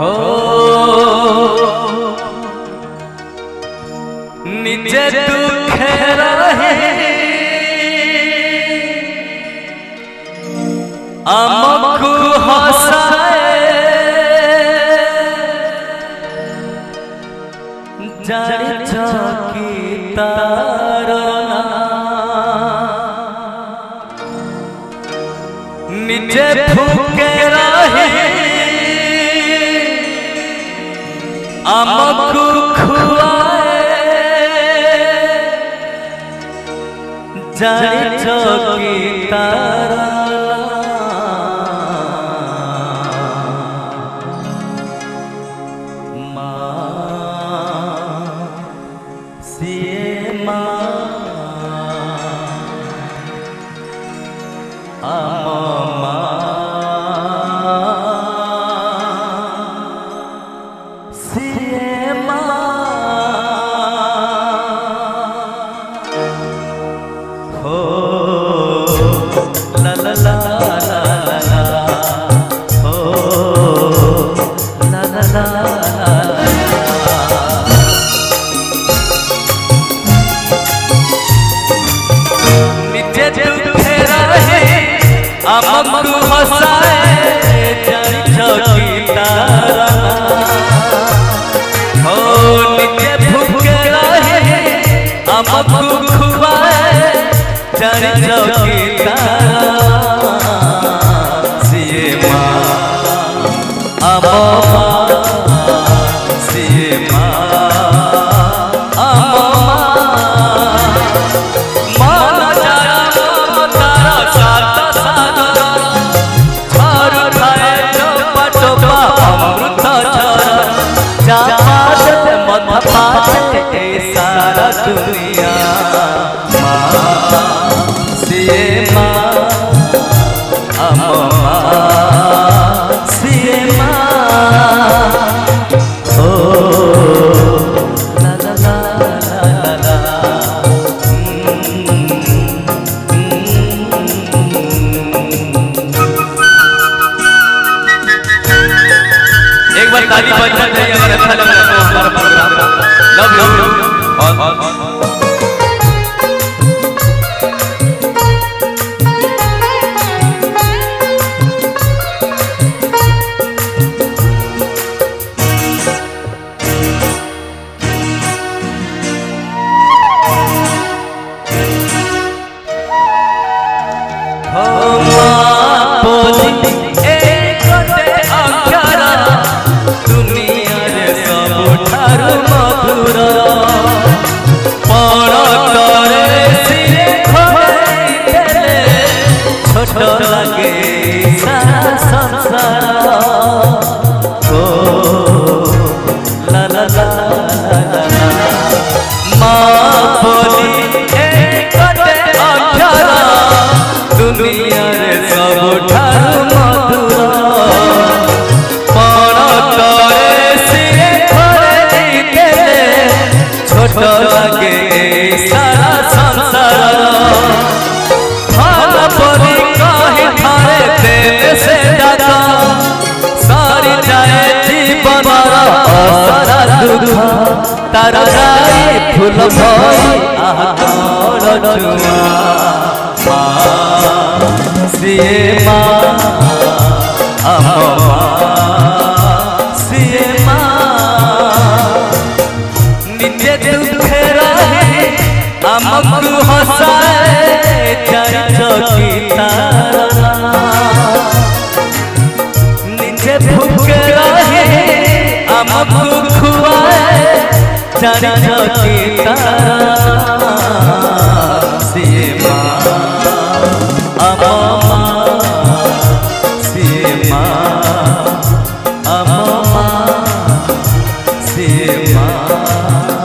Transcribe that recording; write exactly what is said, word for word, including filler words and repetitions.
हो निजे दुखे रहे आमकु हसाए जाने चौकी तारना निजे फूके रहे आमकु खुआए जाने चौकी तारना आमकु हसाए जाने चौकी तारना हो निजे भूखे रहे आमकु खुआए जाने चौकी तारना सिए माँ आमो माँ सिए माँ आमो सारा दुनिया माँ सिए माँ अमो माँ सिए माँ ओ ला ला ला ला ला एक बार ताली बजना चाहिए अगर अच्छा लग रहा है तो हमारा प्रोग्राम लव यू लगे सारा संसार ओ ला ला ला ला माँ बोली एक अक्षर दुनिया रे सबठारु मधुर पण करे सिरे घरे देले छोट लगे सारा संसार से दादा सारी जाए जीवन सारा दुख तारा जाए फूल भई आहार जुआ माँ सिए माँ अमो माँ सिए माँ निजे दुखे रहे आमकु हसाए जाने चौकी तारना निजे भूखे रहे आमकु खुआए जाने चौकी तारना सिए माँ अमो माँ सिए माँ अमो माँ सिए माँ।